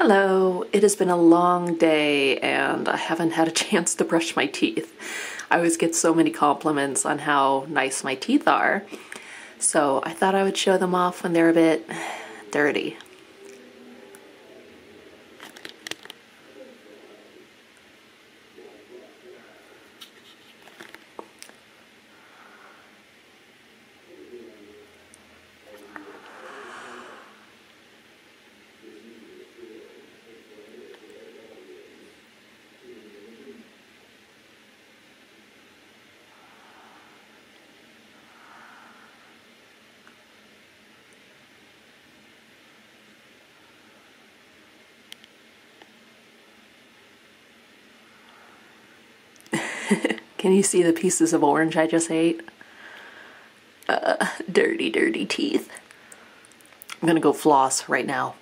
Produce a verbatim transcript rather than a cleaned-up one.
Hello, it has been a long day and I haven't had a chance to brush my teeth. I always get so many compliments on how nice my teeth are, so I thought I would show them off when they're a bit dirty. Can you see the pieces of orange I just ate? Uh, dirty, dirty teeth. I'm gonna go floss right now.